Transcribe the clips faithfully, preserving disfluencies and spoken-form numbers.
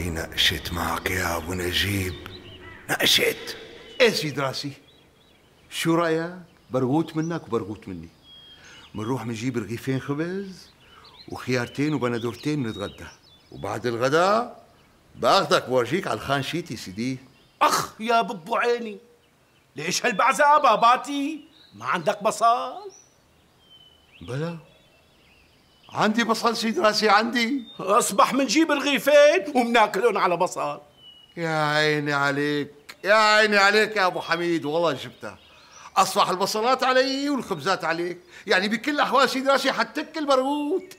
والله نقشت معك يا ابو نجيب، نقشت. ايه سيد راسي، شو رايك؟ برغوت منك وبرغوت مني. منروح منجيب رغيفين خبز وخيارتين وبندورتين ونتغدى، وبعد الغداء باخذك بورجيك على الخان شيتي سيدي. اخ يا ببو عيني، ليش هالبعزة باباتي؟ ما عندك بصل؟ بلا عندي بصل سيد راسي، عندي. اصبح منجيب رغيفين ومناكلهم على بصل. يا عيني عليك، يا عيني عليك يا ابو حميد، والله جبتها. اصبح البصلات علي والخبزات عليك، يعني بكل الاحوال سيد راسي حتاكل برغوت.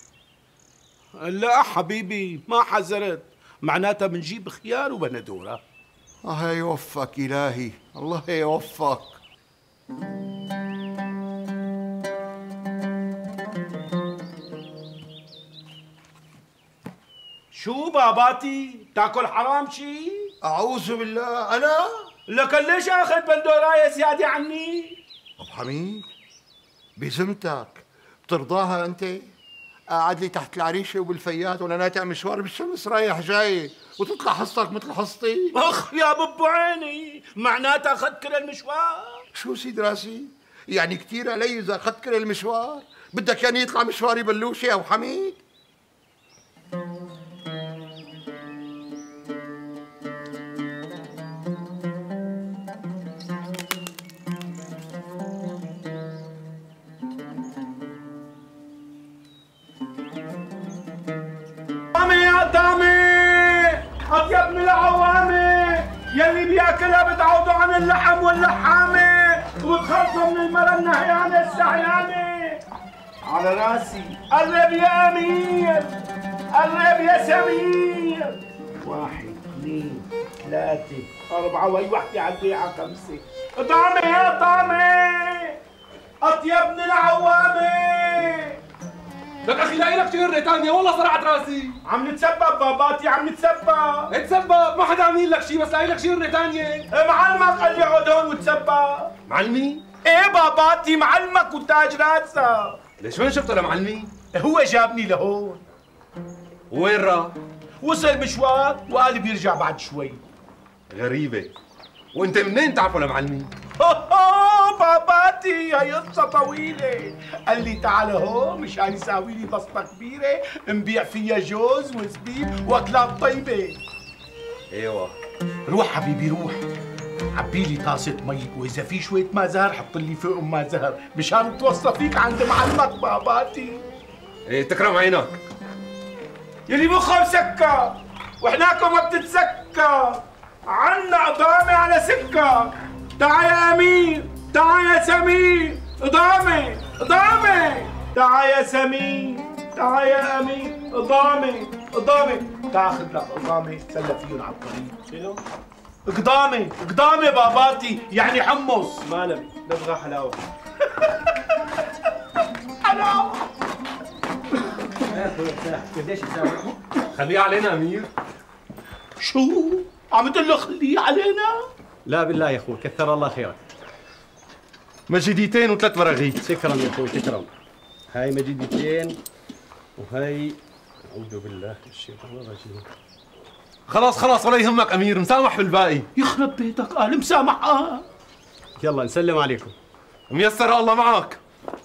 لا حبيبي ما حذرت، معناتها بنجيب خيار وبندوره. الله يوفقك الهي، الله يوفقك. شو باباتي؟ تاكل حرام شي؟ اعوذ بالله، انا؟ لك ليش اخذ بندورايه زياده عني؟ ابو حميد بذمتك بترضاها انت؟ قاعد لي تحت العريشه وبالفيات ولا ناتع مشوار بالشمس رايح جاي وتطلع حصتك مثل حصتي؟ اخ يا ببو عيني، معناتها اخذت كل المشوار؟ شو سيد راسي؟ يعني كثير علي اذا اخذت كل المشوار؟ بدك يعني يطلع مشواري بلوشي يا ابو حميد؟ أطيب من العوامة يلي بياكلها بتعوضوا عن اللحم واللحامة وبتخلصوا من المرة النهيانة السعيانة. على راسي، قرب يا أمير، قرب يا سمير. واحد، اثنين، ثلاثة، أربعة، وهي وحدة على البيعة خمسة. طعمة يا طعمة، أطيب من العوامة. لك اخي لاقي لك شغله ثانيه، والله صرعت راسي. عم نتسبب باباتي، عم نتسبب. اتسبب، ما حدا عم يقول لك شيء، بس لاقي لك شغله ثانيه. معلمك قال لي اقعد هون وتسبب. معلمي؟ ايه باباتي، معلمك وتاج راسك. ليش وين شفته لمعلمي؟ هو جابني لهون. وين راح؟ وصل مشوار وقال بيرجع بعد شوي. غريبه. وانت منين تعرفه لمعلمي؟ باباتي هي قصة طويلة، قال لي تعال هون مشان يساوي لي بسطة كبيرة نبيع فيها جوز وزبيب واكلات طيبة. ايوه روح حبيبي روح، عبي لي طاسة مي، وإذا في شوية ماء زهر حط لي فوقهم ماء زهر مشان توصى فيك عند معلمك باباتي. ايه تكرم عينك. يلي مخه مسكر وحناكم ما بتتسكر، عنا قضامة على سكر. تعا يا أمير، تعا يا سمير، قضامة قضامة. تعا يا سمير، تعا يا أمير، قضامة قضامة. تاخذ لك قضامة تسلى فيهم على الطريق. شنو؟ قضامة قضامة باباتي، يعني حمص. ما نبي، نبغى حلاوة. حلاوة. قديش يساوي؟ خليه علينا امير. شو؟ عم تقول له خليه علينا؟ لا بالله يا اخوي، كثر الله خيرك. مجديتين وثلاث براغيث. تكرم يا اخوي تكرم. هاي مجديتين وهي اعوذ بالله من الشيطان الرجيم. خلاص خلاص ولا يهمك امير، مسامح بالباقي. يخرب بيتك، قال مسامح. اه يلا نسلم عليكم. ميسر الله معك.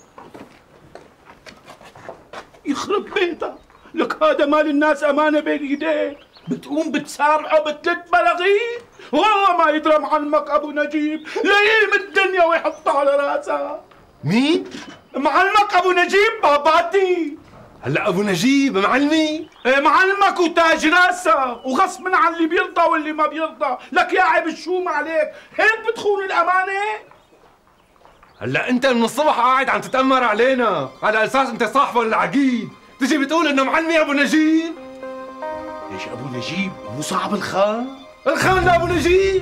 يخرب بيتك، لك هذا مال الناس امانه بين ايديك، بتقوم بتسامحه بثلاث براغيث؟ والله ما يدرى معلمك ابو نجيب ليم الدنيا ويحطها على راسها. مين؟ معلمك ابو نجيب باباتي. هلا ابو نجيب معلمي؟ ايه معلمك وتاج راسك، وغصب عن اللي بيرضى واللي ما بيرضى. لك يا عيب الشوم عليك، هيك بتخون الامانه؟ هلا انت من الصبح قاعد عم تتامر علينا على اساس انت صاحبه للعقيد، تجي بتقول انه معلمي ابو نجيب؟ ليش ابو نجيب مو صاحب الخان؟ الخان لابو نجيب.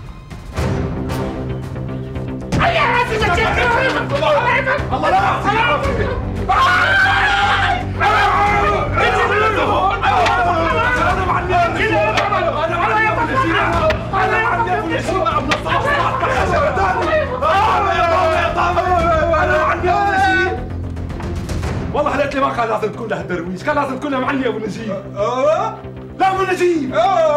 هيا راسي الله والله حلقت لي ما كان لازم تكون له درويش، كان لازم تكون له معلي ابو نجيب. اه؟ لا ابو نجيب.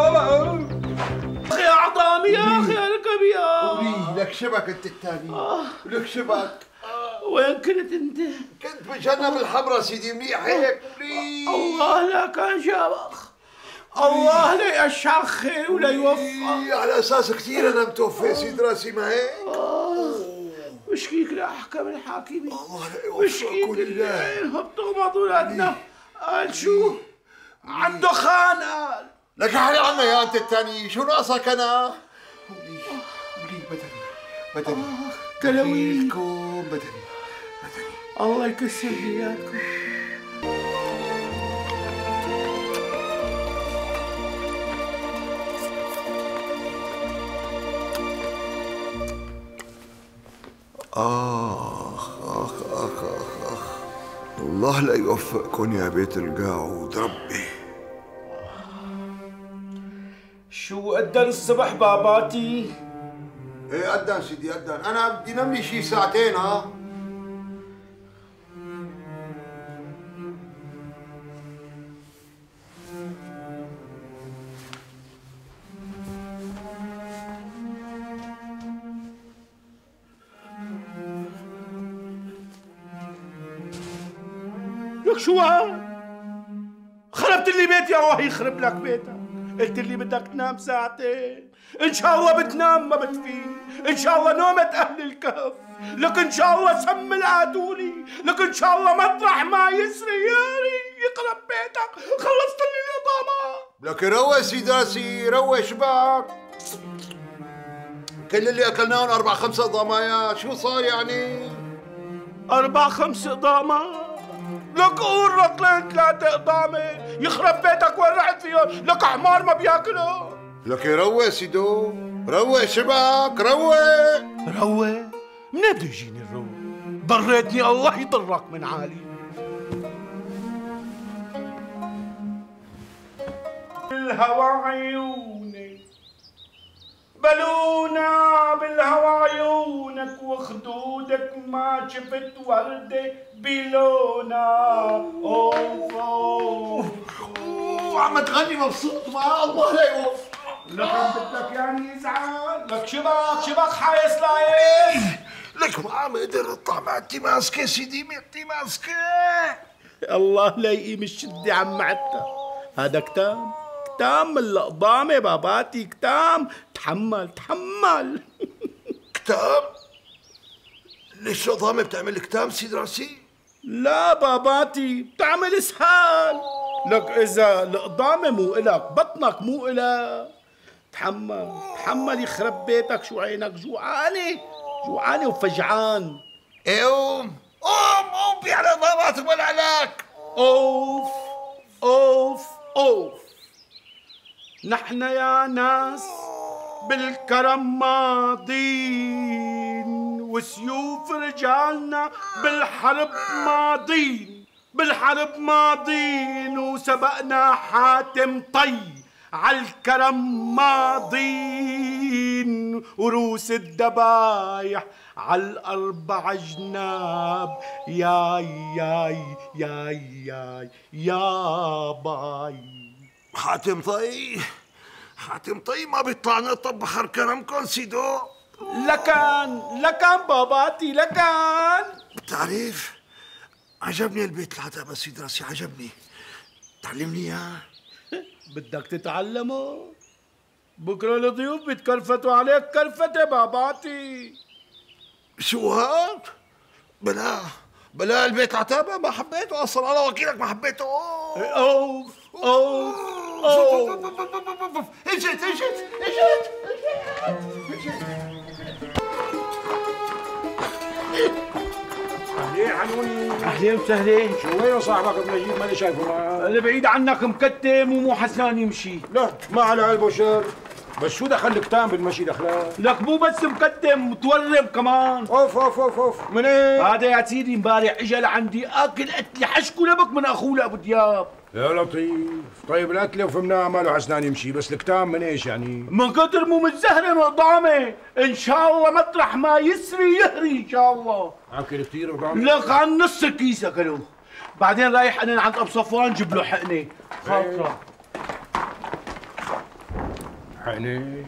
اخي عظامي يا اخي اركب يا ولي لك شبك انت الثاني. لك شبك. وين كنت انت؟ كنت بجنب الحمراء سيدي منيح هيك. ولي الله لا كان شابخ. الله لا يشعر خير ولا يوفق. على اساس كثير انا متوفي سيد راسي ما هيك. مشكيك لاحكم الحاكمين. الله لا يوفقك مشكيك ولله. اللي بتغمض اولادنا. قال شو؟ عنده خان قال. لك حالي عنا يا انت الثاني، شو ناقصك انا؟ ولي ولي بدني بدني كلاوي لكم بدني بدني. الله يكسر لي اياكم. آخ آخ آخ آخ آخ الله لا يوفقكم يا بيت القاعود ربي. شو أذن الصبح باباتي؟ ايه أذن سيدي أذن، أنا بدي نام لي شي ساعتين. ها لك شو هاد؟ خربت لي بيتي الله يخرب لك بيتك. قلت لي بدك تنام ساعتين، ان شاء الله بتنام ما بتفيق، ان شاء الله نومة اهل الكهف، لك ان شاء الله سم العدولي، لك ان شاء الله مطرح ما يسري ياري يخرب بيتك. خلصت لي الاطعمة. لك روي سيدي راسي روي شباك. كل اللي اكلناهم اربع خمسة ضمايات، شو صار يعني؟ اربع خمس اقدامات. لك قول رطلين ثلاثة اقدامة يخرب بيتك وين رحت فيهم؟ لك حمار ما بياكلهم. لك روي سيدو روي شباك روي روي؟ منين بده يجيني الرو؟ ضريتني الله يضرك من عالي. بالهوى عيونك بلونا، بالهوى عيونك وخدودك ما شفت وردة بلونا. اوف اوف وعم تغني مبسوط ما الله لا يوفق. لك بدك يعني يزعل؟ لك شبك شبك حايس لايق. لك ما عم اقدر اطلع معتي ماسكه سيدي معتي ماسكه. الله لا يقيم الشدة عم معتها. هذا كتام كتام من القضامة باباتي. كتام تحمل تحمل. كتام؟ ليش القضامة بتعمل كتام سيد راسي؟ لا باباتي بتعمل اسهال. لك اذا القضامة مو الك بطنك مو الك. تحمل تحمل يخرب بيتك. شو عينك جوعانة جوعانة وفجعان. ايه قوم قوم قوم بي على ضربات ولا لك. اوف اوف اوف. نحن يا ناس بالكرم ماضين، وسيوف رجالنا بالحرب ماضين، بالحرب ماضين، وسبقنا حاتم طي عالكرم ماضين، وروس الدبايح عالأربع جناب. ياي ياي ياي ياي يا باي. حاتم طي حاتم طي ما بيطلعنا طبخر كرمكم سيدو. لكان لكان باباتي لكان. بتعرف عجبني البيت العتبة سيد راسي عجبني. تعلمني اياه. بدك تتعلمه؟ بكره الضيوف بيتكرفتوا عليك كرفتة باباتي. شو هاد؟ بلا بلا البيت عتابة ما حبيته اصلا. الله وكيلك ما حبيته. اوف اوف اوف. اجت اجت اجت اجت. اهلين عنوني. اهلين وسهلين. شو وين صاحبك ابن نجيب ماني شايفه معاه؟ اللي بعيد عنك مكتم ومو حسنان يمشي. لا ما على قلبه شر، بس شو دخل الكتام بالمشي دخلان؟ لك مو بس مكتم متورم كمان. اوف اوف اوف اوف من ايه؟ هذا يا سيدي امبارح اجى لعندي اكل قتلي حشك ولبك من اخوه لابو دياب. يا لطيف. طيب القتله وفهمناها ماله حسنان يمشي، بس الكتام من ايش يعني؟ من كتر مو متزهرن وقضامه. ان شاء الله مطرح ما يسري يهري ان شاء الله. اكل كثير وقام. لك عن نص الكيس اكلوه. بعدين رايح انا عند ابو صفوان جيب له حقنه خاطره. حقني.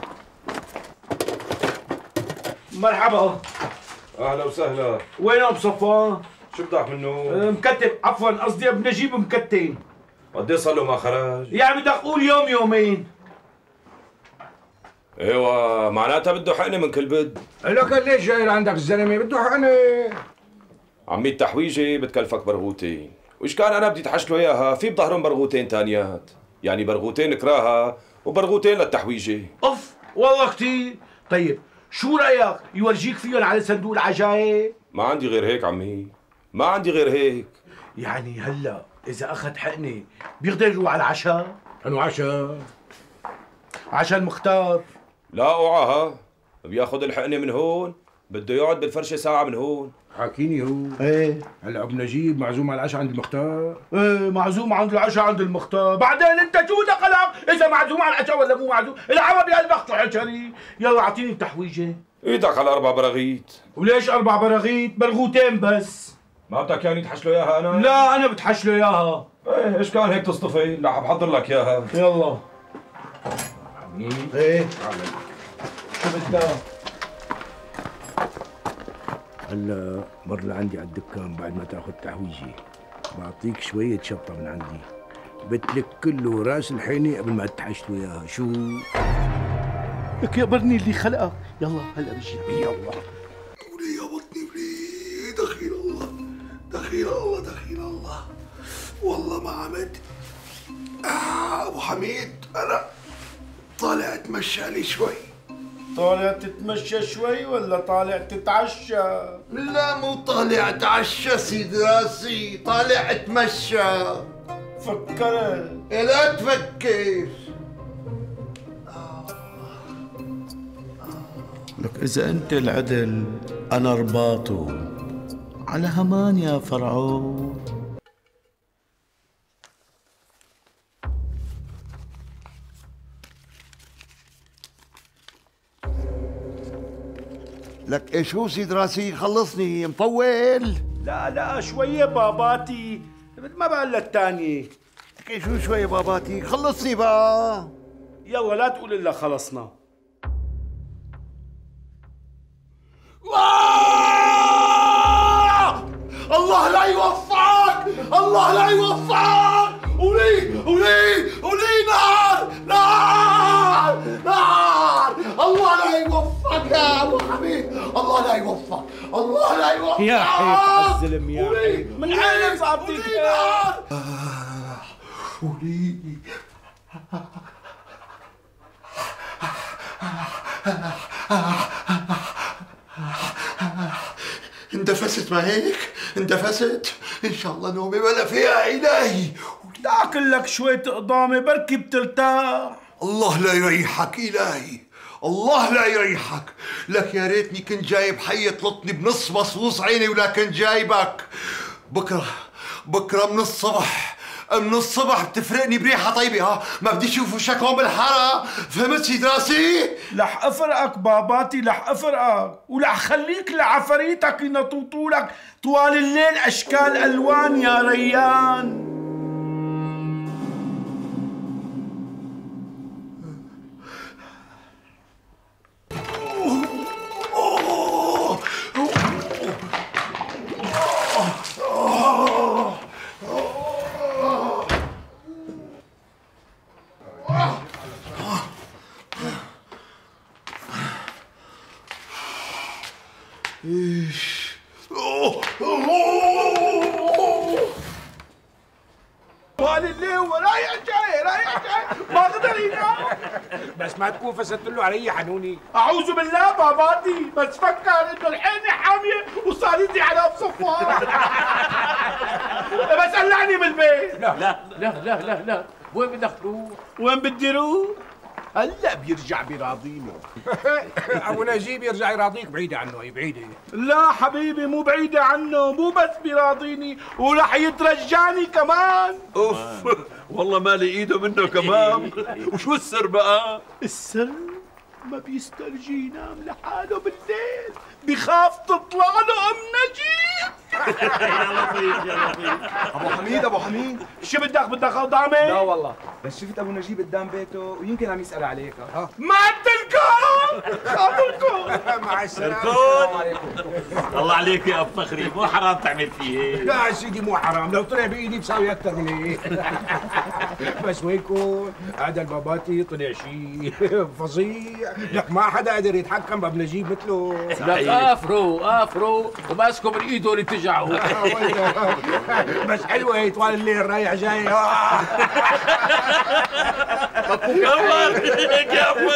مرحبا. اهلا وسهلا. وين ابو صفوان؟ شو بدك منه؟ أه مكتب، عفوا قصدي ابو نجيب مكتين. قد ايه صار له ما خرج؟ يعني بدك قول يوم يومين. ايوه معناتها بده حقنه من كل بد. لك ليش جاي لعندك الزلمه بده حقني؟ عمي التحويجه بتكلفك برغوتين، وايش كان انا بدي اتحش له اياها في بظهرهم برغوتين تانيات، يعني برغوتين كراها وبرغوتين للتحويجه. اوف والله كثير. طيب شو رايك يورجيك فيهم على صندوق العجايب؟ ما عندي غير هيك عمي، ما عندي غير هيك. يعني هلا اذا اخذ حقنه بيقدر يروح على العشاء؟ انو عشاء؟ عشاء المختار. لا اوعاها، بياخذ الحقنه من هون بده يقعد بالفرشه ساعه من هون. حاكيني هو. ايه هلا ابو نجيب معزوم على العشاء عند المختار. ايه معزوم عند العشاء عند المختار. بعدين انت شو دخلك اذا معزوم على العشاء ولا مو معزوم؟ العمى بقلبك حجري. يلا اعطيني التحويجه. ايدك على اربع براغيث. وليش اربع براغيث؟ برغوتين بس. ما بدك يعني تحش له اياها انا؟ لا انا بتحش له اياها. ايه ايش كان هيك تصطفي؟ لا بحضر لك اياها. يلا. ايه شو بدك؟ هلا مر لعندي على الدكان بعد ما تاخذ تحويجي، بعطيك شويه شطه من عندي، بتلك كله راس الحينه قبل ما تحشت وياها. شو؟ لك يقبرني اللي خلقك. يلا هلا بجي. يلا ولي يا بطني ولي، دخيل الله دخيل الله دخيل الله، والله ما عمد. آه ابو حميد انا طالع اتمشى لي شوي. طالع تتمشى شوي ولا طالع تتعشى؟ لا مو طالع اتعشى سيدي راسي، طالع اتمشى. فكرت. لا تفكر. لك إذا أنت العدل أنا رباطه، على همان يا فرعون. لك ايش هو سيد راسي؟ خلصني مطول. لا لا شوية باباتي، ما بقى الا الثانية. لك ايش هو شوية باباتي؟ خلصني بقى. يلا لا تقول الا خلصنا. الله لا يوفقك، الله لا يوفقك. ولي ولي ولي نار نار نار. الله لا يوفقك يا ابو حميد، الله لا يوفقك، الله لا يوفقك. يا حيط عالزلم يا حيط، من عينك صعبتك. ولي اندفست ما هيك؟ اندفست؟ ان شاء الله نومي ولا فيها الهي. تاكل لك شوية قضامة بركي بترتاح. الله لا يريحك الهي، الله لا يريحك. لك يا ريتني كنت جايب حي يطلطني بنص مصوص عيني ولا كنت جايبك. بكره بكره من الصبح من الصبح بتفرقني بريحه طيبه. ها ما بدي اشوف وشكهم بالحاره، فهمت سيد راسي؟ رح افرقك باباتي، رح افرقك ورح خليك لعفريتك ينطوطوا لك طوال الليل اشكال الوان يا ريان. ايش؟ طوال الليل ورايح جاي رايح جاي ما اقدر ينام. بس ما تكون فسدت له علي حنوني. اعوذ بالله باباتي، بس فكر انه الحين حاميه وصار يدي على ابو صفوان. بس قلعني من البيت. لا لا لا لا لا لا، وين بدك تروح؟ وين بدي روح؟ هلا بيرجع بيراضيني. ابو نجيب يرجع يراضيك بعيده عنه، هي بعيده. لا حبيبي مو بعيدة عنه، مو بس بيراضيني ورح يترجاني كمان. اوف والله مالي ايده منه كمان. وشو السر بقى؟ السر ما بيسترجي ينام لحاله بالليل، بخاف تطلع له ام نجيب. يا لطيف يا لطيف. ابو حميد ابو حميد شو بدك بدك قدامي؟ لا والله، بس شفت ابو نجيب قدام بيته ويمكن عم يسال عليك. ها ما عدلكم خاطركم. مع السلامه. السلام عليكم. الله عليك يا ابو فخري، مو حرام تعمل فيه هيك. لا سيدي مو حرام، لو طلع بايدي بساوي اكثر من هيك. بس وينكم؟ هذا الباباتي طلع شيء فظيع، لك ما حدا قدر يتحكم بابو نجيب مثله. لك افرو افرو وماسكه من ايده اللي تجعه. بس حلوه هي طوال الليل رايح جاي. الله يخليك يا ابو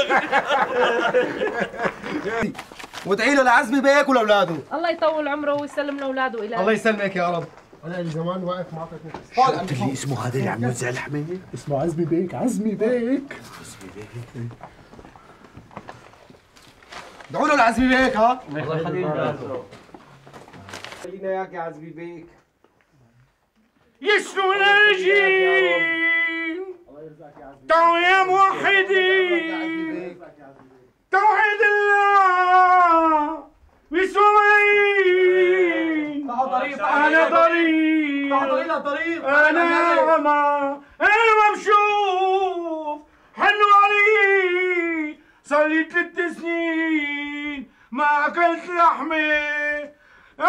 وادعي له لعزمي بيك ولاولاده. الله يطول عمره ويسلم لاولاده الى الله يسلمك يا رب. انا اللي زمان واقف ما اعطيتني. قلت لي اسمه هذا اللي عم يوزع لحمه؟ اسمه عزمي بيك. عزمي بيك. عزمي بيك. ادعوا له لعزمي بيك. ها الله يخليك. خلينا اياك يا عزمي بيك. يسلو نجيب تعالوا يا موحدين، توحيد الله بسوين. انا ضريب انا ما انا مبشوف حنوا علي، صار لي ثلاث سنين ما اكلت لحمه. يا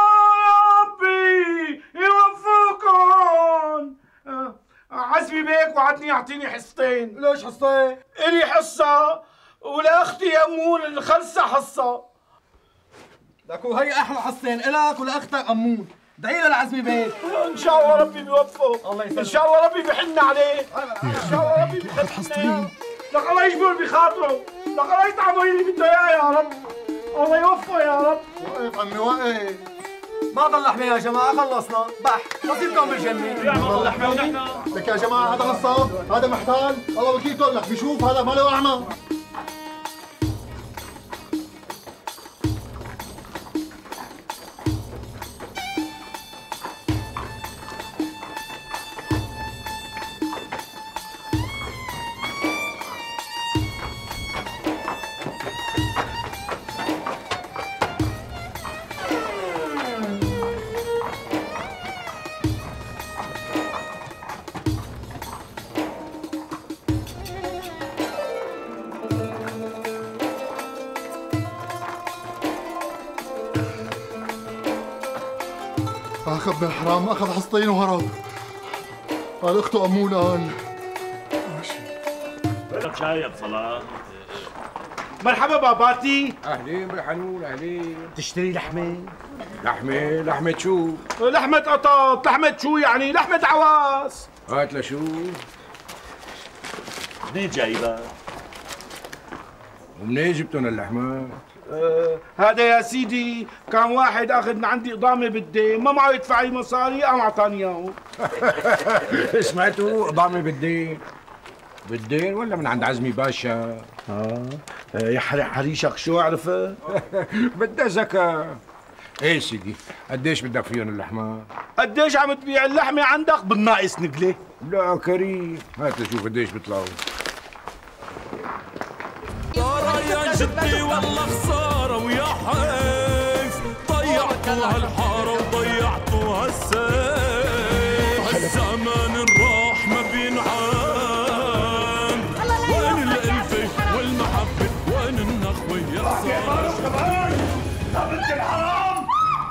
ربي يوفقكم. عزمي بيك وعدني يعطيني حصتين. ليش حصتين؟ إلي حصة ولاختي أمون الخلصة حصة. لك وهي احلى حصتين الك ولاختك امون. ادعي له لعزمي بيك. إن شاء الله ربي بيوفق. الله يسلمك. إن شاء الله ربي بحن عليه. إن شاء الله ربي بحن. لك الله يجبر بخاطره، لك الله يطعمه اللي بده إياه يا رب. الله يوفقه يا رب. وقف عمي وقف. ما ضل لحمه يا جماعه، خلصنا بح نصيبكم بالجنه. يا الله لحمه ونحن. لك يا جماعه هذا نصاب، هذا محتال، الله وكيلكم. لك بشوف هذا ما له اعمى. اخذ ابن الحرام، اخذ حصتين وهرب. قال اخته امون. قال بدك شاي بصلاة. مرحبا باباتي. اهلين بالحنون. اهلين. تشتري لحمه؟ لحمه لحمه شو؟ لحمة قطاط. لحمة شو يعني؟ لحمة عواس. هات لشوف. منين جايبها؟ ومنين جبتن اللحمات؟ آه هذا يا سيدي كان واحد اخذ من عندي اقامه بالدين، ما معه يدفع لي مصاري قام اعطاني اياه. سمعتوا؟ اقامه بالدين. بالدين ولا من عند عزمي باشا؟ اه يحرق حريشك شو عرفت؟ بدها زكاة. ايه سيدي، قديش بدك فيهم اللحمات؟ قديش عم تبيع اللحمه عندك؟ بالناقص نقله. لا كريم، هات لشوف قديش بيطلعوا. يا جدي والله خساره ويا حيف، ضيعتوا هالحاره وضيعتوا